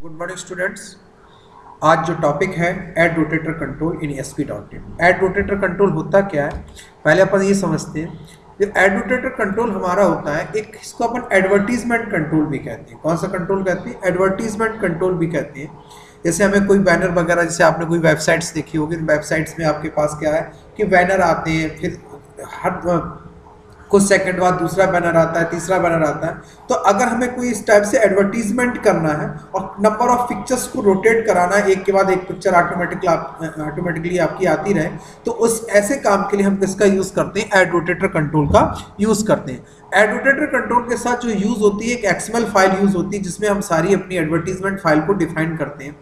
Good morning students. आज जो topic है ad rotator control in ASP.NET। Ad rotator control होता क्या है, पहले अपन ये समझते हैं। जो ऐड रोटेटर कंट्रोल हमारा होता है, एक इसको अपन एडवर्टीजमेंट कंट्रोल भी कहते हैं। कौन सा कंट्रोल कहते हैं? एडवर्टीजमेंट कंट्रोल भी कहते हैं। जैसे हमें कोई बैनर वगैरह, जैसे आपने कोई वेबसाइट्स देखी होगी, वेबसाइट्स में आपके पास क्या है कि बैनर आते हैं, फिर हर कुछ सेकंड बाद दूसरा बैनर आता है, तीसरा बैनर आता है। तो अगर हमें कोई इस टाइप से एडवर्टीजमेंट करना है और नंबर ऑफ पिक्चर्स को रोटेट कराना है, एक के बाद एक पिक्चर ऑटोमेटिकली आपकी आती रहे, तो उस ऐसे काम के लिए हम किसका यूज करते हैं? ऐड रोटेटर कंट्रोल का यूज करते हैं। ऐड रोटेटर कंट्रोल के साथ जो यूज होती है, एक XML फाइल यूज होती है, जिसमें हम सारी अपनी एडवर्टीजमेंट फाइल को डिफाइन करते हैं।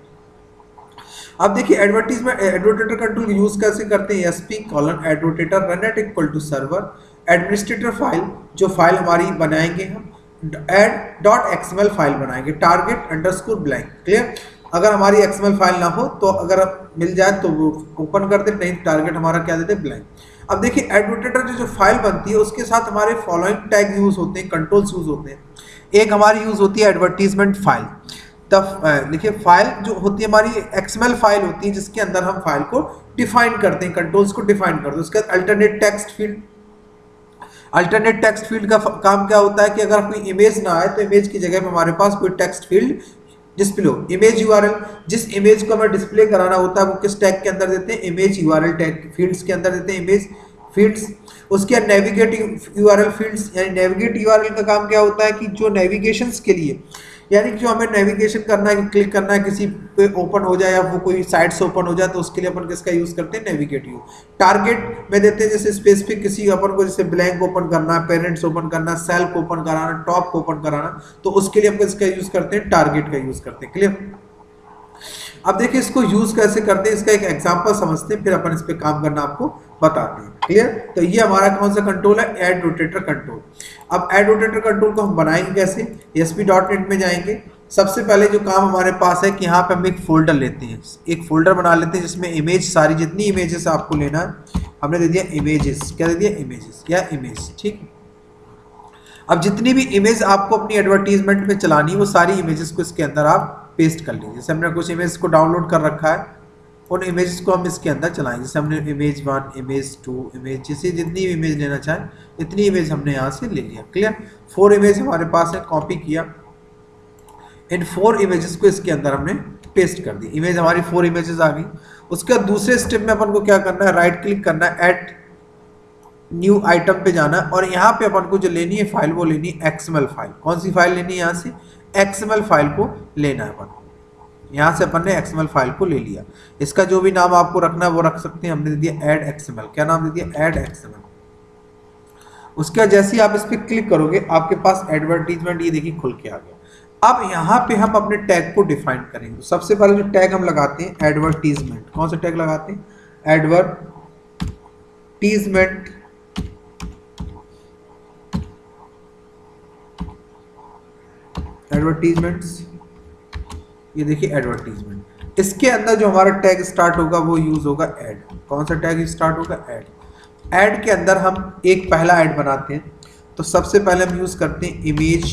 अब देखिए एडवर्टीजमेंट एडवर्टेटर कंट्रोल यूज कैसे करते हैं? ASP::एडवर्टेटर run at equal to server administrator file, जो फाइल हमारी बनाएंगे हम .xml फाइल बनाएंगे, टारगेट अंडरस्कोर ब्लैंक। क्लियर? अगर हमारी XML फाइल ना हो तो अगर मिल जाए तो वो ओपन कर दे, नहीं टारगेट हमारा क्या देते? ब्लैंक। अब देखिए एडवर्टेटर जो फाइल बनती है उसके साथ हमारे फॉलोइंग टैग यूज होते हैं, कंट्रोल्स यूज होते हैं। एक हमारी यूज होती है एडवर्टीजमेंट फाइल। तब देखिए फाइल जो होती है हमारी XML फाइल होती है, जिसके अंदर हम फाइल को डिफाइन करते हैं, कंट्रोल्स को डिफाइन करते हैं। उसके बाद alternate text field. Alternate text field का काम क्या होता है कि अगर कोई इमेज ना आए तो इमेज की जगह पे हमारे पास कोई टेक्स्ट फील्ड डिस्प्ले हो। इमेज URL, जिस इमेज को हमें डिस्प्ले कराना होता है वो किस टैग के अंदर देते हैं? इमेज URL टैग फील्ड्स के अंदर देते हैं, इमेज फील्ड्स। उसके बाद नेविगेट URL फील्ड्स, यानी नेविगेट URL का काम क्या होता है कि जो नेविगेशंस के लिए, यानी कि जो हमें नेविगेशन करना है, क्लिक करना है, किसी पे ओपन हो जाए या वो कोई साइट से ओपन हो जाए, तो उसके लिए अपन किसका यूज करते हैं? Navigate use. टारगेट में देते हैं जैसे स्पेसिफिक किसी अपन को, जैसे ब्लैंक ओपन करना है, पेरेंट्स ओपन करना, सेल्फ ओपन कराना, टॉप को ओपन कराना, तो उसके लिए हम किसका यूज करते हैं? टारगेट का यूज करते हैं। क्लियर? अब देखिए इसको यूज कैसे करते हैं, इसका एक एग्जांपल समझते हैं, फिर अपन इस पे काम करना आपको बताते हैं। क्लियर? तो ये हमारा कौन सा कंट्रोल है? Ad rotator control. अब ऐड रोटेटर कंट्रोल को हम बनाएंगे कैसे? ASP.NET में जाएंगे। सबसे पहले जो काम हमारे पास है कि यहाँ पे हम एक फोल्डर लेते हैं, एक फोल्डर बना लेते हैं जिसमें इमेज, सारी जितनी इमेजेस आपको लेना है, हमने दे दिया इमेजेस। क्या दे दिया? इमेजेस या इमेज। ठीक। अब जितनी भी इमेज आपको अपनी एडवर्टीजमेंट में चलानी है, वो सारी इमेजेस को इसके अंदर आप पेस्ट कर लीजिए। जैसे हमने कुछ इमेज को डाउनलोड कर रखा है, उन इमेजेस को हम इसके अंदर चलाएंगे। जैसे हमने इमेज 1, इमेज 2, इमेज, जैसे जितनी भी इमेज लेना चाहें इतनी इमेज हमने यहाँ से ले लिया। क्लियर? 4 इमेज हमारे पास है, कॉपी किया, इन 4 इमेजेस को इसके अंदर हमने पेस्ट कर दी। इमेज हमारी 4 इमेजेस आ गई। उसके बाद दूसरे स्टेप में अपन को क्या करना है? राइट क्लिक करना है, ऐड न्यू आइटम पे जाना है, और यहाँ पे अपन को जो लेनी है फाइल, वो लेनी है XML फाइल। कौन सी फाइल लेनी है? यहाँ से XML फाइल को लेना है अपन को। यहाँ से अपन ने XML फाइल को ले लिया। इसका जो भी नाम आपको रखना है वो रख सकते हैं। हमने दे दिया ऐड XML। क्या नाम दे दिया? Ad XML। उसके बाद जैसे ही आप इस पर क्लिक करोगे आपके पास एडवर्टीजमेंट ये देखिए खुल के आ गया। अब यहाँ पे हम अपने टैग को डिफाइन करेंगे। सबसे पहले जो टैग हम लगाते हैं एडवर्टीजमेंट। कौन सा टैग लगाते हैं? एडवर्टीजमेंट। एडवर्टीजमेंट्स, ये देखिए एडवर्टीजमेंट। इसके अंदर जो हमारा टैग स्टार्ट होगा वो यूज होगा ऐड। कौन सा टैग स्टार्ट होगा? ऐड। ऐड के अंदर हम एक पहला ऐड बनाते हैं, तो सबसे पहले हम यूज करते हैं इमेज।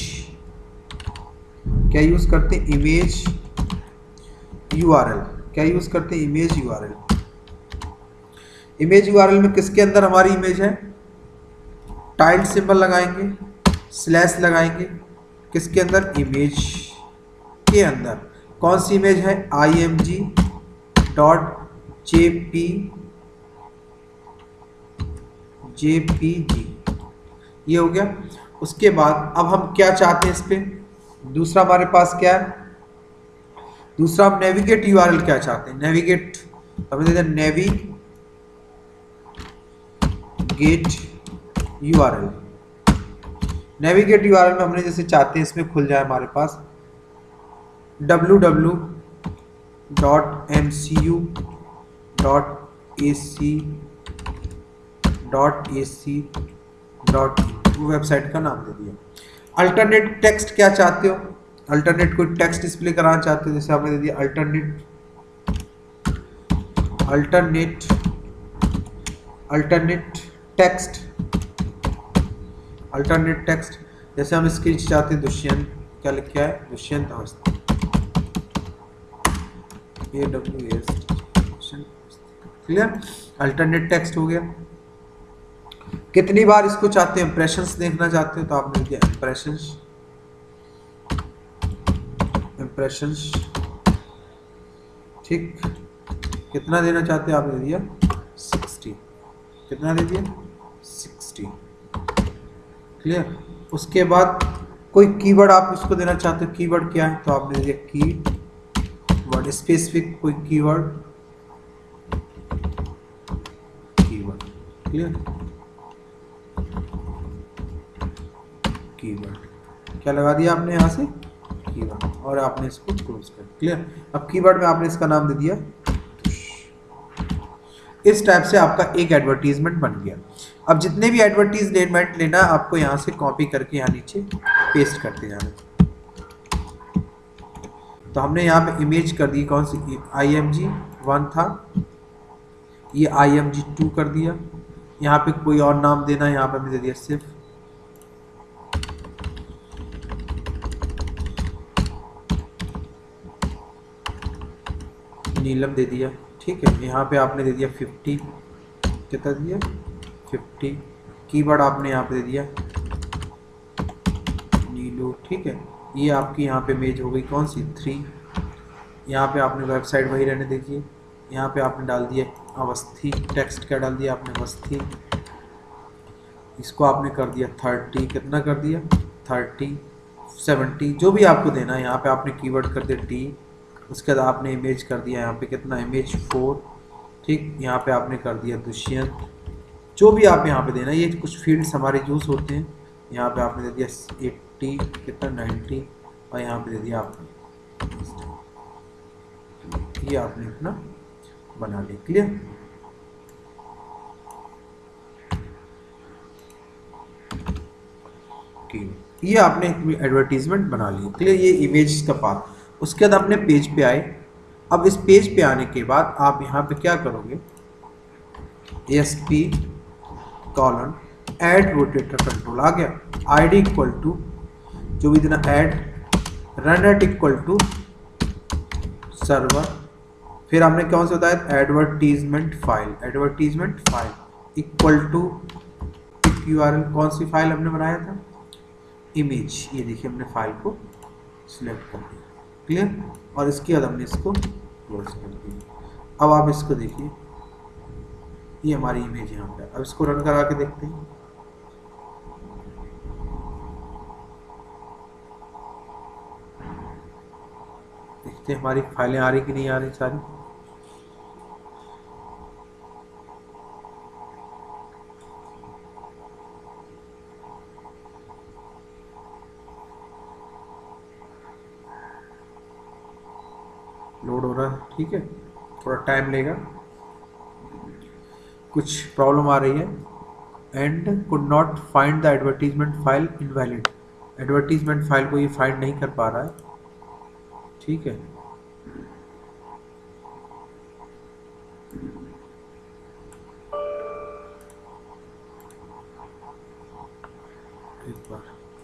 क्या यूज करते हैं? Image URL। क्या यूज करते हैं? Image URL। इमेज URL में किसके अंदर हमारी इमेज है? टाइल्ड सिंबल लगाएंगे, स्लैश लगाएंगे, किसके अंदर? इमेज के अंदर। कौन सी इमेज है? img.jpg। ये हो गया। उसके बाद अब हम क्या चाहते हैं इस पे? दूसरा हमारे पास क्या है? दूसरा हम नेविगेट URL क्या चाहते हैं? नेविगेट, हमने दे दिया नेविगेट URL। नेविगेट URL में हमने जैसे चाहते हैं इसमें खुल जाए हमारे पास www.mcu.ac.in वेबसाइट का नाम दे दिया। अल्टरनेट टेक्स्ट क्या चाहते हो? अल्टरनेट कोई टेक्स्ट डिस्प्ले कराना चाहते हो, जैसे आपने दे दिया अल्टरनेट टेक्स्ट। जैसे हम इसके चाहते हैं दुष्यंत, क्या लिखा है? Dushyant Awasthi. AWS। Clear, alternate text हो गया। कितनी बार इसको चाहते हैं, इंप्रेशंस देखना चाहते हो तो आपने दिया इंप्रेशंस, इंप्रेशंस, ठीक। कितना देना चाहते हैं, आपने दिया 60। कितना दे दिया 60। क्लियर। उसके बाद कोई कीवर्ड आप इसको देना चाहते हो, कीवर्ड क्या है, तो आपने दिया कीवर्ड, स्पेसिफिक कोई कीवर्ड, कीवर्ड। क्लियर, कीवर्ड क्या लगा दिया आपने यहाँ से, कीवर्ड, और आपने इसको क्लोज कर। क्लियर। अब कीवर्ड में आपने इसका नाम दे दिया। इस टाइप से आपका एक एडवर्टीजमेंट बन गया। अब जितने भी एडवर्टीजमेंट लेना आपको यहाँ से कॉपी करके यहाँ नीचे पेस्ट करते जाना। तो हमने यहाँ पे इमेज कर दी कौन सी, IMG1 था, ये IMG2 कर दिया। यहाँ पे कोई और नाम देना, यहाँ पे हमने दे दिया सिर्फ नीलम दे दिया। ठीक है, यहाँ पे आपने दे दिया 50, कितना दिया 50। कीवर्ड आपने यहाँ पे दे दिया नीलू। ठीक है, ये आपकी यहाँ पे इमेज हो गई कौन सी 3। यहाँ पे आपने वेबसाइट वही रहने देखिए, यहाँ पे आपने डाल दिया अवस्थी, टेक्स्ट क्या डाल दिया आपने अवस्थी। इसको आपने कर दिया 30, कितना कर दिया 30, 70, जो भी आपको देना है। यहाँ पे आपने कीवर्ड कर दिया D। उसके बाद आपने इमेज कर दिया यहाँ पे कितना, इमेज 4। ठीक, यहाँ पे आपने कर दिया दुष्यंत। जो भी आप यहाँ पे देना, ये कुछ फील्ड्स हमारे यूज़ होते हैं। यहाँ पे आपने दे दिया 80, कितना 90, और यहाँ पे दे दिया आपने, ये आपने अपना बना लिया। क्लियर। ये आपने एडवर्टीजमेंट बना लिया। क्लियर, ये इमेज का पार्ट। उसके बाद अपने पेज पे आए। अब इस पेज पे आने के बाद आप यहाँ पे क्या करोगे, ASP colon ad rotator control आ गया। ID इक्वल टू जो भी देना ad, run at equal to server. फिर हमने कौन सा बताया, advertisement file, advertisement file equal to URL। कौन सी फाइल हमने बनाया था, इमेज। ये देखिए हमने फाइल को सिलेक्ट कर दिया। क्लियर। और इसके बाद हमने इसको क्लोज कर दिया। अब आप इसको देखिए, ये हमारी इमेज यहाँ पे। अब इसको रन करा के देखते हैं। देखते हैं हमारी फाइलें आ रही कि नहीं आ रही सारी। लोड हो रहा है, ठीक है, थोड़ा टाइम लेगा, कुछ प्रॉब्लम आ रही है। And could not find the advertisement file, invalid. Advertisement file को ये फाइंड नहीं कर पा रहा है। ठीक है, एक बार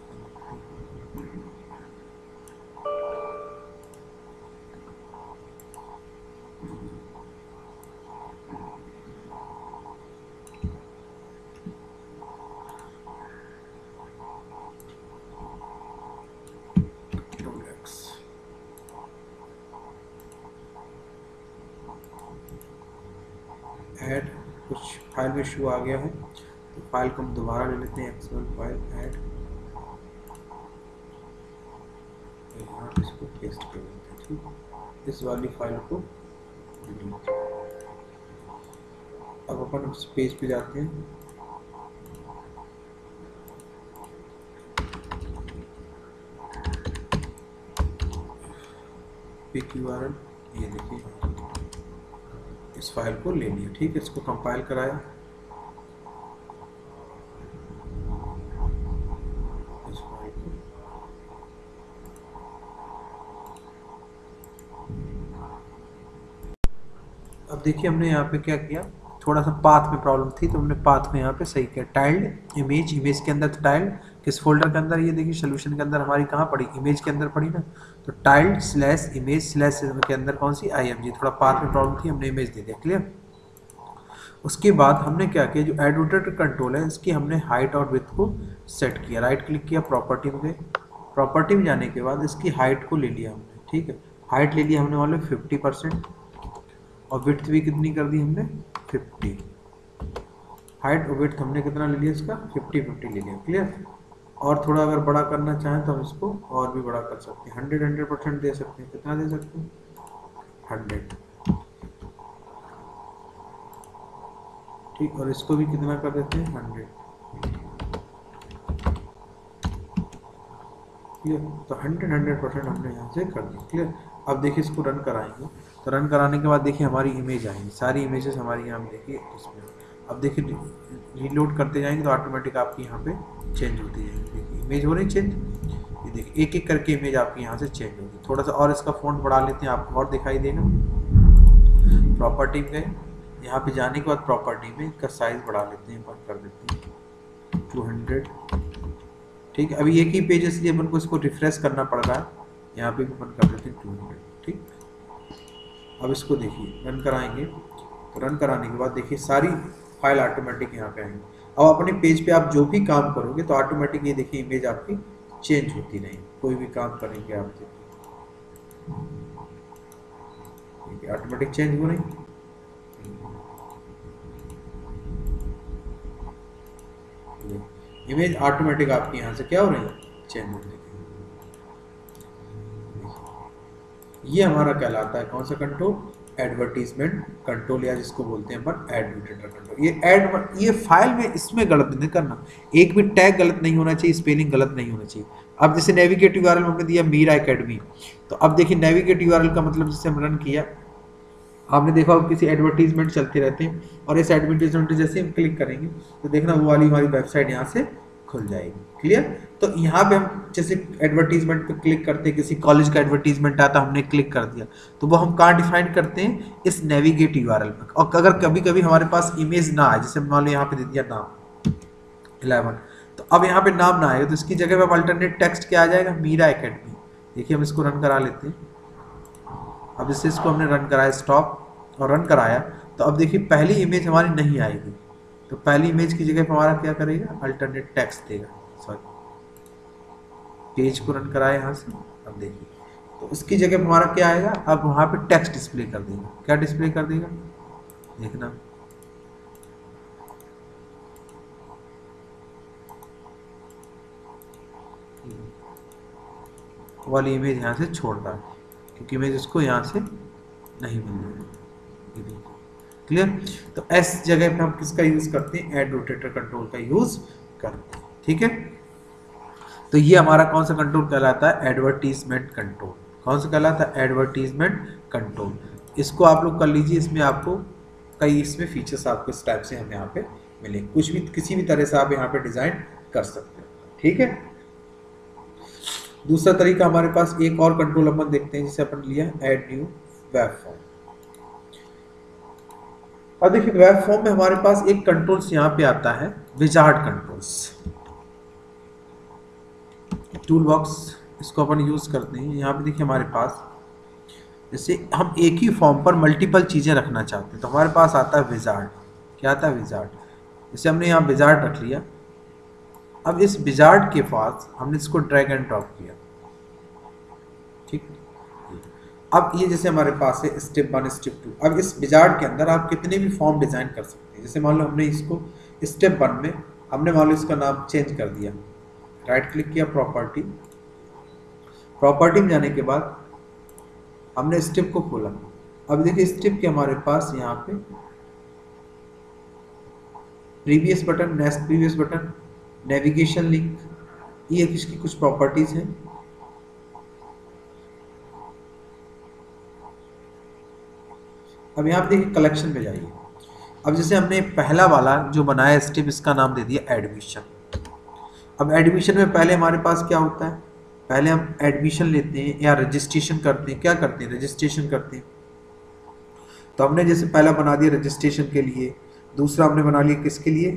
ऐड, कुछ फाइल में इशू आ गया है, तो फाइल को हम दोबारा ले लेते हैं। एक्सएल फाइल ऐड, यहाँ इसको पेस्ट कर देते हैं। ठीक, इस वाली फाइल को डिलीट। अब अपन उस पेज पे जाते हैं। पिक URL, ये देखिए इस फाइल को ले लिया। ठीक है, इसको कंपाइल कराया, इस फाइल को अब देखिए हमने यहाँ पे क्या किया, थोड़ा सा पाथ में प्रॉब्लम थी तो हमने पाथ में यहाँ पे सही किया। टाइल्ड इमेज, इमेज के अंदर टाइल्ड किस फोल्डर के अंदर, ये देखिए सोल्यूशन के अंदर हमारी कहाँ पड़ी, इमेज के अंदर पड़ी ना, तो टाइल्ड स्लैश इमेज स्लैश के अंदर कौन सी IMG, थोड़ा पाथ में प्रॉब्लम थी, हमने इमेज दे दिया। क्लियर। उसके बाद हमने क्या किया, जो एड रोटेटर कंट्रोल है इसकी हमने हाइट और विड्थ को सेट किया। राइट क्लिक किया, प्रॉपर्टी में गए, प्रॉपर्टी में जाने के बाद इसकी हाइट को ले लिया हमने। ठीक है, हाइट ले लिया हमने मान लो 50% और विड्थ भी कितनी कर दी हमने 50। हाइट और विड्थ हमने कितना ले लिया इसका 50-50 ले लिया। क्लियर। और थोड़ा अगर बड़ा करना चाहें तो हम इसको और भी बड़ा कर सकते हैं, 100% दे सकते हैं। कितना दे सकते हैं 100। ठीक, और इसको भी कितना कर देते हैं 100। क्लियर। तो 100% हमने यहाँ से कर दी। क्लियर। अब देखिए इसको रन कराएंगे तो रन कराने के बाद देखिए हमारी इमेज आएंगी, सारी इमेजेस हमारी यहाँ देखिए इसमें। अब देखिए रीलोड करते जाएंगे तो ऑटोमेटिक आपकी यहाँ पे चेंज होती जाएगी। देखिए इमेज हो रही चेंज, ये देखिए एक एक करके इमेज आपकी यहाँ से चेंज होगी। थोड़ा सा और इसका फ़ॉन्ट बढ़ा लेते हैं, आपको और दिखाई देगा। प्रॉपर्टी में गए, यहाँ पे जाने के बाद प्रॉपर्टी में इसका साइज बढ़ा लेते हैं, बंद कर देते हैं 200। ठीक है, अभी एक ही पेज इसलिए अपन को इसको रिफ्रेश करना पड़ रहा है, यहाँ पे भी बंद कर देते हैं 200। ठीक, अब इसको देखिए रन कराएंगे तो रन कराने के बाद देखिए सारी फाइल ऑटोमेटिक यहाँ पे आएंगी। अब अपने पेज पे आप जो भी काम करोगे तो ऑटोमेटिक ये देखिए इमेज आपकी चेंज होती रहेगी। कोई भी काम करेंगे आप देखिए ऑटोमेटिक चेंज हो रही। इमेज ऑटोमेटिक आपकी यहाँ से क्या हो रही है चेंज हो रही है। ये हमारा कहलाता है कौन सा कंट्रोल, एडवर्टीजमेंट कंट्रोल, या जिसको बोलते हैं अपन एड रोटेटर कंट्रोल। ये फाइल में इसमें गलत नहीं करना, एक भी टैग गलत नहीं होना चाहिए, स्पेलिंग गलत नहीं होना चाहिए। अब जैसे नेविगेट यूआरएल हमने दिया मीरा एकेडमी, तो अब देखिए नेविगेट यूआरएल का मतलब जैसे हम रन किया, आपने देखा हो किसी एडवर्टीजमेंट चलते रहते हैं और इस एडवर्टीजमेंट जैसे हम क्लिक करेंगे तो देखना वो वाली हमारी वेबसाइट यहाँ से खुल जाएगी। क्लियर। तो यहाँ पे हम जैसे एडवर्टीजमेंट पे क्लिक करते हैं, किसी कॉलेज का एडवर्टीजमेंट आता हमने क्लिक कर दिया, तो वो हम कहाँ डिफाइन करते हैं, इस नेविगेट यूआरएल में। और अगर कभी कभी हमारे पास इमेज ना आए, जैसे मान लो यहाँ पे दे दिया नाम 11, तो अब यहाँ पे नाम ना आएगा तो इसकी जगह पे अल्टरनेट टेक्स्ट क्या आ जाएगा, मीरा एकेडमी। देखिए हम इसको रन करा लेते हैं। अब जैसे इसको हमने रन कराया स्टॉप और रन कराया, तो अब देखिए पहली इमेज हमारी नहीं आएगी, तो पहली इमेज की जगह पर हमारा क्या करेगा, अल्टरनेट टेक्स्ट देगा। सॉरी, पेज को रन कराया यहाँ से, अब देखिए तो उसकी जगह पर हमारा क्या आएगा, अब वहाँ पे टेक्स्ट डिस्प्ले कर देगा। क्या डिस्प्ले कर देगा देखना, वाली इमेज यहाँ से छोड़ रहा है क्योंकि इमेज उसको यहाँ से नहीं मिल रही। क्लियर। तो इस जगह पे हम किसका यूज करते हैं, एड रोटेटर कंट्रोल का यूज करते हैं। ठीक है, तो ये हमारा कौन सा कंट्रोल कहलाता है, एडवर्टीजमेंट कंट्रोल। कौन सा कहलाता है, एडवर्टीजमेंट कंट्रोल। इसको आप लोग कर लीजिए, इसमें आपको कई इसमें फीचर्स आपको इस टाइप से हम यहाँ पे मिले, कुछ भी किसी भी तरह से आप यहाँ पे डिजाइन कर सकते हैं। ठीक है, दूसरा तरीका हमारे पास एक और कंट्रोल अपन देखते हैं, जिसे अपन लिया ऐड न्यू वेब फॉर्म। अब देखिए वेब फॉर्म में हमारे पास एक कंट्रोल्स यहाँ पे आता है, विजार्ड कंट्रोल्स, टूल बॉक्स, इसको अपन यूज करते हैं। यहाँ पे देखिए हमारे पास जैसे हम एक ही फॉर्म पर मल्टीपल चीजें रखना चाहते हैं तो हमारे पास आता है विजार्ड। क्या आता है, विजार्ड। जैसे हमने यहाँ विजार्ड रख लिया, अब इस विजार्ड के पास हमने इसको ड्रैग एंड ड्रॉप किया। ठीक, अब ये जैसे हमारे पास है स्टेप 1 स्टेप 2। अब इस विजार्ड के अंदर आप कितने भी फॉर्म डिजाइन कर सकते हैं। जैसे मान लो हमने इसको स्टेप 1 में हमने मान लो इसका नाम चेंज कर दिया, राइट क्लिक किया, प्रॉपर्टी, प्रॉपर्टी में जाने के बाद हमने स्टेप को खोला। अब देखिए स्टेप के हमारे पास यहाँ पे previous button, next previous button, navigation link, ये इसकी कुछ प्रॉपर्टीज हैं। अब यहाँ पे देखिए कलेक्शन में जाइए। अब जैसे हमने पहला वाला जो बनाया स्टेप, इसका नाम दे दिया एडमिशन। अब एडमिशन में पहले हमारे पास क्या होता है, पहले हम एडमिशन लेते हैं या रजिस्ट्रेशन करते हैं। क्या करते हैं, रजिस्ट्रेशन करते हैं। तो हमने जैसे पहला बना दिया रजिस्ट्रेशन के लिए, दूसरा हमने बना लिया किसके लिए,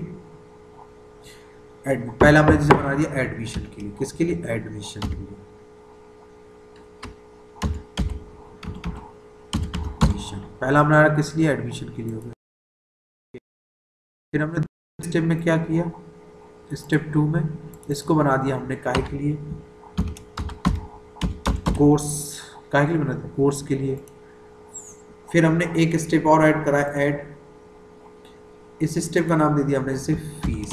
पहला हमने जैसे बना दिया एडमिशन के लिए, किसके लिए, एडमिशन के लिए, पहला हमने किस लिए, एडमिशन के लिए हो गया। फिर हमने स्टेप में क्या किया, स्टेप 2 में इसको बना दिया हमने काहे के लिए, कोर्स, काहे के लिए बना दिया, कोर्स के लिए। फिर हमने एक स्टेप और ऐड करा, ऐड, इस स्टेप का नाम दे दिया हमने जैसे फीस,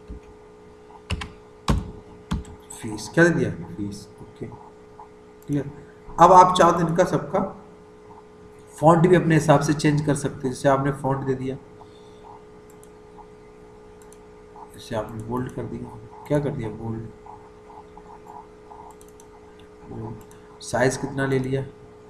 फीस क्या दे दिया, फीस, ओके क्लियर। अब आप चाहो तो इनका सबका फॉन्ट भी अपने हिसाब से चेंज कर सकते हैं, जैसे आपने फॉन्ट दे दिया, जैसे आपने बोल्ड कर दिया, क्या कर दिया, बोल्ड, साइज कितना ले लिया,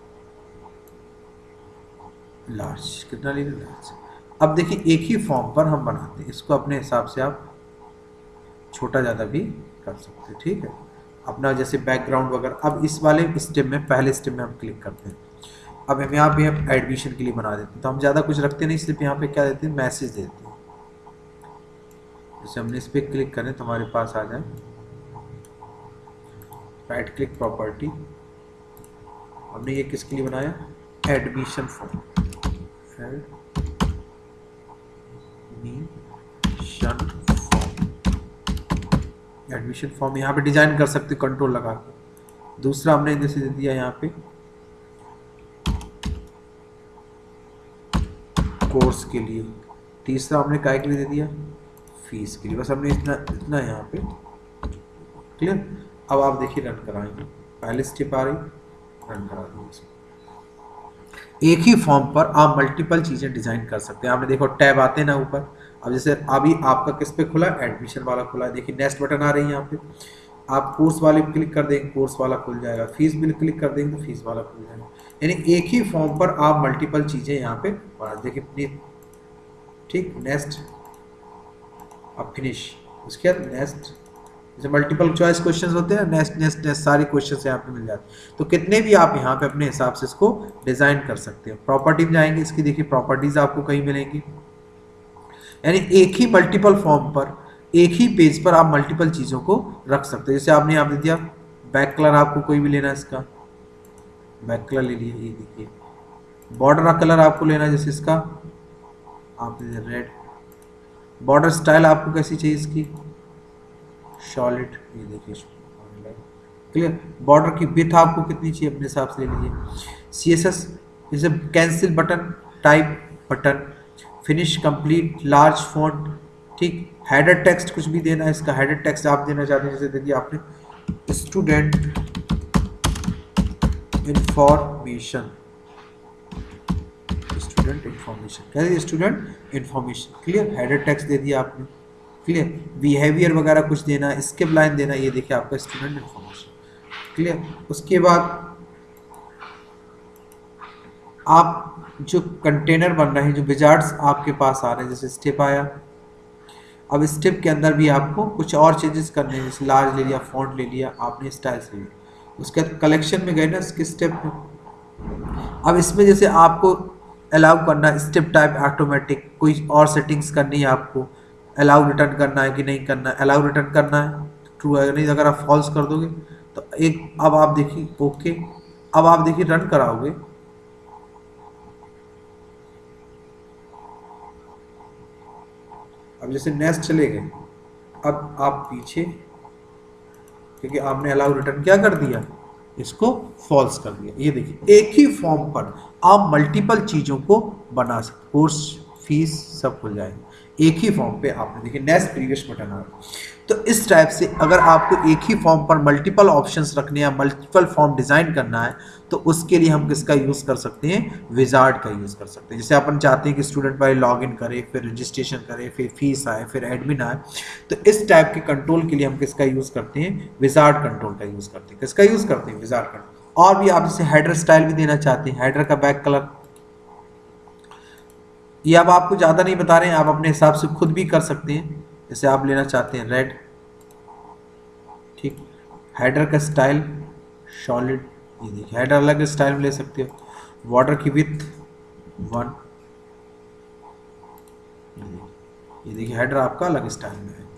लार्ज, कितना ले लिया, लार्ज। अब देखिए एक ही फॉर्म पर हम बनाते हैं, इसको अपने हिसाब से आप छोटा ज़्यादा भी कर सकते हैं, ठीक है, अपना जैसे बैकग्राउंड वगैरह। अब इस वाले स्टेप में, पहले स्टेप में हम क्लिक करते हैं, अब हम यहाँ पे हम एडमिशन के लिए बना देते हैं, तो हम ज़्यादा कुछ रखते नहीं, सिर्फ यहाँ पे क्या देते हैं, मैसेज देते हैं। जैसे हमने इस पर क्लिक करें तो हमारे पास आ जाए, राइट क्लिक प्रॉपर्टी, हमने ये किसके लिए बनाया, एडमिशन फॉर्म, एडमिशन फॉर्म यहाँ पे डिजाइन कर सकते कंट्रोल लगा के। दूसरा हमने जैसे दे दिया यहाँ पे कोर्स के लिए, तीसरा हमने काय के लिए दे दिया, फीस के लिए। बस हमने इतना इतना यहाँ पे क्लियर। अब आप देखिए रन कराएंगे, पहले स्टेप आ रही, रन करा देंगे। एक ही फॉर्म पर आप मल्टीपल चीज़ें डिज़ाइन कर सकते हैं। आपने देखो टैब आते हैं ना ऊपर, अब जैसे अभी आपका किस पे खुला, एडमिशन वाला खुला है, देखिए नेक्स्ट बटन आ रही है यहाँ पे, आप कोर्स वाले पे क्लिक कर देंगे, कोर्स वाला खुल जाएगा, फीस बिल क्लिक कर देंगे तो फीस वाला खुल जाएगा। यानी एक ही फॉर्म पर आप मल्टीपल चीज़ें यहाँ पे देखिए, ठीक, नेक्स्ट, अब फिनिश, उसके बाद नेक्स्ट, जैसे मल्टीपल चॉइस क्वेश्चंस होते हैं, नेक्स्ट नेक्स्ट नेक्स्ट सारी क्वेश्चंस यहाँ पे मिल जाते हैं। तो कितने भी आप यहाँ पे अपने हिसाब से इसको डिज़ाइन कर सकते हैं। प्रॉपर्टी में जाएंगे, इसकी देखिए प्रॉपर्टीज आपको कहीं मिलेंगी, यानी एक ही मल्टीपल फॉर्म पर, एक ही पेज पर आप मल्टीपल चीज़ों को रख सकते हैं। जैसे आपने यहाँ दे दिया बैक कलर, आपको कोई भी लेना है, इसका बैक कलर ले लिया, ये देखिए बॉर्डर कलर आपको लेना है, जैसे इसका आप रेड, बॉर्डर स्टाइल आपको कैसी चाहिए इसकी, सॉलिड, ये देखिए क्लियर। बॉर्डर की विड्थ आपको कितनी चाहिए अपने हिसाब से ले लीजिए। CSS जैसे cancel button, type button, finish, complete, large font, ठीक, हेडर टेक्स्ट कुछ भी देना है, इसका हेडर टेक्स्ट आप देना चाहते हैं, जैसे दे दिया आपने स्टूडेंट इंफॉर्मेशन, स्टूडेंट इंफॉर्मेशन, क्या है, student information, clear. Header text दे दिया आपने, क्लियर। बिहेवियर वगैरह कुछ देना, स्किप लाइन देना, ये देखिए आपका स्टूडेंट इंफॉर्मेशन, क्लियर। उसके बाद आप जो कंटेनर बन रहे हैं, जो विजार्ड्स आपके पास आ रहे हैं, जैसे स्टेप आया, अब स्टेप के अंदर भी आपको कुछ और चेंजेस करने हैं, जैसे लार्ज ले लिया, फॉन्ट ले लिया आपने, स्टाइल से लिया। उसके बाद कलेक्शन में गए ना, इसके स्टेप में, अब इसमें जैसे आपको अलाउ करना स्टेप टाइप ऑटोमेटिक, कोई और सेटिंग्स करनी है आपको, अलाउ रिटर्न करना है कि नहीं करना है, अलाउ रिटर्न करना है ट्रू है, नहीं अगर आप फॉल्स कर दोगे तो एक, अब आप देखिए ओके, अब आप देखिए रन कराओगे, अब जैसे नेक्स्ट चले गए, अब आप पीछे, क्योंकि आपने अलाउ रिटर्न क्या कर दिया, इसको फॉल्स कर दिया। ये देखिए एक ही फॉर्म पर आप मल्टीपल चीज़ों को बना सकते, कोर्स, फीस सब खुल जाएंगे एक ही फॉर्म पे। आपने देखिए नेक्स्ट प्रीवियस बटन आ रहा है। तो इस टाइप से अगर आपको एक ही फॉर्म पर मल्टीपल ऑप्शंस रखने या मल्टीपल फॉर्म डिज़ाइन करना है, तो उसके लिए हम किसका यूज़ कर सकते हैं, विजार्ड का यूज़ कर सकते हैं। जैसे अपन चाहते हैं कि स्टूडेंट वाले लॉगिन करे, फिर रजिस्ट्रेशन करे, फिर फीस आए, फिर एडमिन आए, तो इस टाइप के कंट्रोल के लिए हम किसका यूज़ करते हैं, विजार्ड कंट्रोल का यूज़ करते हैं। किसका यूज़ करते हैं, विजार्ड कंट्रोल। और भी आप जैसे हेडर स्टाइल भी देना चाहते हैं, हेडर का बैक कलर, ये अब आपको ज़्यादा नहीं बता रहे हैं, आप अपने हिसाब से खुद भी कर सकते हैं। जैसे आप लेना चाहते हैं रेड, ठीक, हेडर का स्टाइल सॉलिड, ये देखिए हेडर अलग स्टाइल में ले सकते हो। बॉर्डर की विड्थ 1, ये देखिए हेडर आपका अलग स्टाइल में है,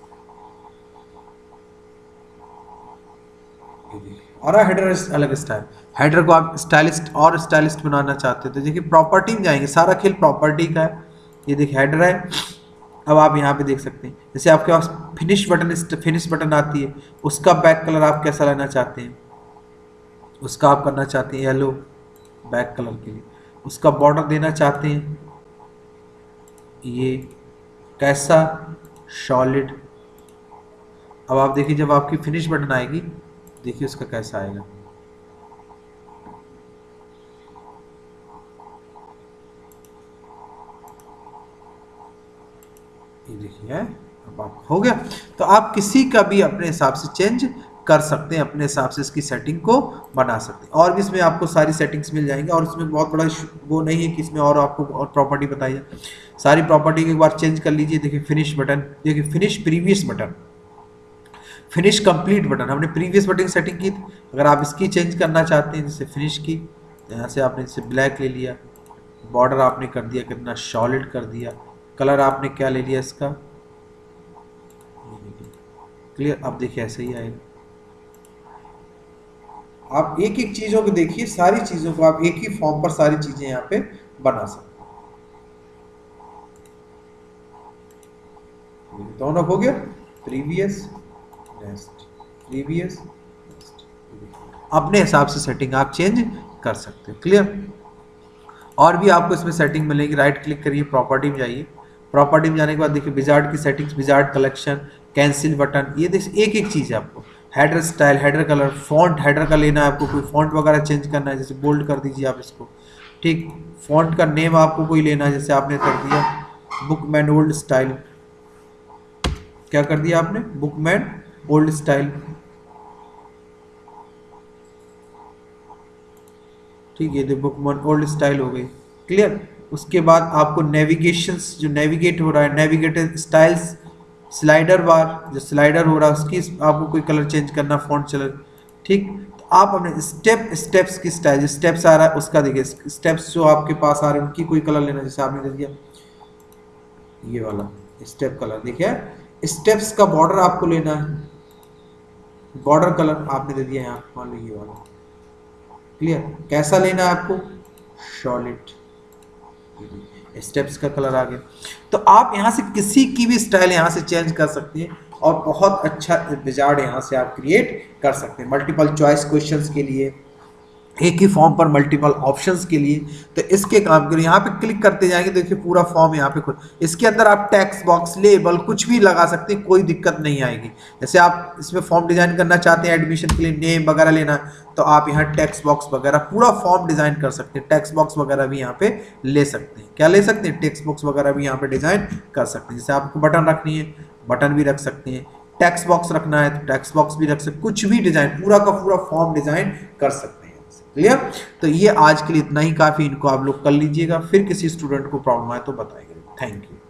और हेडर अलग स्टाइल। हेडर को आप स्टाइलिस्ट और स्टाइलिस्ट बनाना चाहते हो तो देखिए प्रॉपर्टी में जाएंगे, सारा खेल प्रॉपर्टी का है। ये देखिए हेडर है। अब आप यहाँ पे देख सकते हैं जैसे आपके पास फिनिश बटन आती है, उसका बैक कलर आप कैसा लेना चाहते हैं, उसका आप करना चाहते हैं येलो बैक कलर के लिए, उसका बॉर्डर देना चाहते हैं ये कैसा सॉलिड। अब आप देखिए जब आपकी फिनिश बटन आएगी देखिए उसका कैसा आएगा। ये देखिए अब आप हो गया। तो आप किसी का भी अपने हिसाब से चेंज कर सकते हैं, अपने हिसाब से इसकी सेटिंग को बना सकते हैं। और भी इसमें आपको सारी सेटिंग्स मिल जाएंगी, और इसमें बहुत बड़ा वो नहीं है कि इसमें और आपको और प्रॉपर्टी बताई जाए। सारी प्रॉपर्टी एक बार चेंज कर लीजिए। देखिए फिनिश बटन, देखिए finish previous button, finish complete button, हमने प्रीवियस बटन सेटिंग की थी। अगर आप इसकी चेंज करना चाहते हैं जैसे फिनिश की, यहाँ से आपने जैसे ब्लैक ले लिया, बॉर्डर आपने कर दिया कितना सॉलिड कर दिया, कलर आपने क्या ले लिया इसका क्लियर। अब देखिए ऐसे ही आएगा। आप एक एक चीजों को देखिए, सारी चीजों को आप एक ही फॉर्म पर सारी चीजें यहाँ पे बना सकते हैं। दोनों हो गया, प्रीवियस नेक्स्ट, प्रीवियस नेक्स्ट, अपने हिसाब से सेटिंग आप चेंज कर सकते हो क्लियर। और भी आपको इसमें सेटिंग मिलेगी। राइट क्लिक करिए, प्रॉपर्टी में जाइए, प्रॉपर्टी में जाने के बाद देखिए विजार्ड की settings, wizard collection, cancel button, ये देखिए एक एक चीज़ है आपको। Header style, header colour, font header का लेना है आपको, कोई फॉन्ट वगैरह चेंज करना है जैसे बोल्ड कर दीजिए आप इसको, ठीक। फॉन्ट का नेम आपको कोई लेना है जैसे आपने कर दिया बुकमैन ओल्ड स्टाइल, क्या कर दिया आपने बुकमैन ओल्ड स्टाइल, ठीक है। तो बुकमैन ओल्ड स्टाइल हो गई क्लियर। उसके बाद आपको नेविगेशंस, जो नेविगेट हो रहा है, नेविगेटर स्टाइल्स, स्लाइडर बार जो स्लाइडर हो रहा है उसकी आपको कोई कलर चेंज करना, फॉन्ट कलर, ठीक। तो आप अपने स्टेप्स की स्टाइल, जो स्टेप्स आ रहा है उसका देखिए, स्टेप्स जो आपके पास आ रहे हैं उनकी कोई कलर लेना, जैसे आपने दे दिया ये वाला स्टेप कलर, देखिए स्टेप्स का बॉर्डर आपको लेना है, बॉर्डर कलर आपने दे दिया यहाँ मान लो ये वाला क्लियर। कैसा लेना है आपको सॉलिड, स्टेप्स का कलर आ गया। तो आप यहाँ से किसी की भी स्टाइल यहाँ से चेंज कर सकते हैं और बहुत अच्छा विजार्ड यहाँ से आप क्रिएट कर सकते हैं मल्टीपल चॉइस क्वेश्चंस के लिए, एक ही फॉर्म पर मल्टीपल ऑप्शंस के लिए। तो इसके काम करो, यहाँ पे क्लिक करते जाएंगे देखिए पूरा फॉर्म यहाँ पे खुद, इसके अंदर आप टेक्स्ट बॉक्स, लेबल कुछ भी लगा सकते हैं, कोई दिक्कत नहीं आएगी। जैसे आप इसमें फॉर्म डिजाइन करना चाहते हैं एडमिशन के लिए, नेम वगैरह लेना, तो आप यहाँ टेक्स्ट बॉक्स वगैरह पूरा फॉर्म डिजाइन कर सकते हैं। टेक्स्ट बॉक्स वगैरह भी यहाँ पे ले सकते हैं, क्या ले सकते हैं टेक्स्ट बॉक्स वगैरह भी यहाँ पे डिजाइन कर सकते हैं। जैसे आपको बटन रखनी है बटन भी रख सकते हैं, टेक्स्ट बॉक्स रखना है तो टेक्स्ट बॉक्स भी रख सकते, कुछ भी डिजाइन पूरा का पूरा फॉर्म डिजाइन कर सकते हैं क्लियर। तो ये आज के लिए इतना ही काफी, इनको आप लोग कर लीजिएगा, फिर किसी स्टूडेंट को प्रॉब्लम आए तो बताएंगे। Thank you.